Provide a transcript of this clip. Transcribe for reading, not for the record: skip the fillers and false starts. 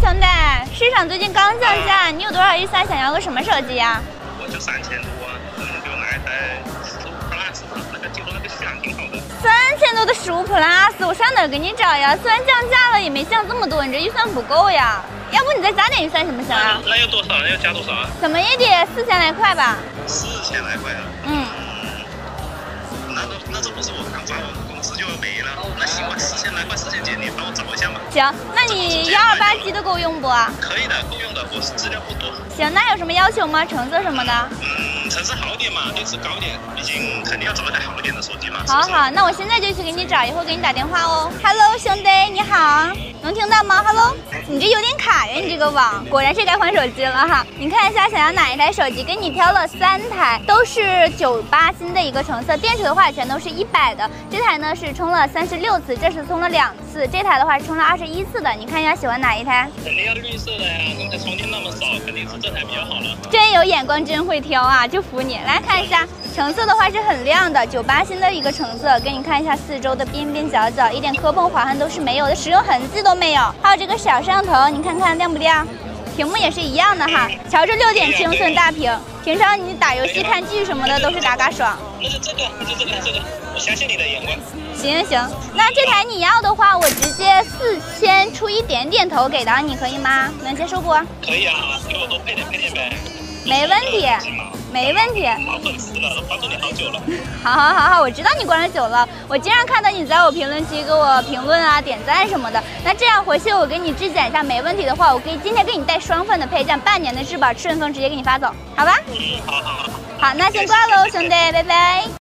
兄弟，市场最近刚降价，你有多少预算？想要个什么手机呀？ 我就3000多，就拿一台15 Plus 嘛，那个响挺好的。 3000多的15 Plus， 我上哪儿给你找呀？虽然降价了，也没降这么多，你这预算不够呀。要不你再加点预算行不行啊？ 那要多少？要加多少啊？ 怎么也得4000来块吧。 4000来块啊？那这不是我刚发完工资就要没了？那行吧，4000来块，4000几，你帮我找一下嘛。 行，那你128G 的够用不？ 可以的，够用的，我资料不多。 行，那有什么要求吗？成色什么的？ 成色好一点嘛，电池高一点，毕竟肯定要找一台好一点的手机嘛。 好，那我现在就去给你找，一会儿给你打电话哦。Hello， 兄弟，你好，能听到吗 ？Hello， 你这有点卡呀，你这个网，果然是该换手机了哈。你看一下想要哪一台手机，给你挑了3台，都是98新的一个成色，电池的话全都是100的。这台呢是充了36次，这是充了2次，这台的话是充了21次的。你看一下喜欢哪一台？ 肯定要绿色的呀，刚才充电那么少，肯定是这台比较好了。 真有眼光，真会挑啊，就服你。来看一下成色的话是很亮的，98新的一个成色，给你看一下四周的边边角角，一点磕碰划痕都是没有的，使用痕迹都没有。还有这个小摄像头，你看看亮不亮？屏幕也是一样的哈，瞧这6.7英寸大屏，平常你打游戏看剧什么的都是嘎嘎爽。 那就这个，我相信你的眼光。 行，那这台你要的话，我直接4000出一点点头给到你，可以吗？能接受不？ 可以啊，给我多配点呗。 没问题。 好粉丝了，都关注你好久了。 好，我知道你关了久了，我经常看到你在我评论区给我评论啊、点赞什么的。那这样回去我给你质检一下，没问题的话，我可以今天给你带双份的配件，半年的质保，顺丰直接给你发走，好吧？ 好。 好，那先挂喽，兄弟，拜拜。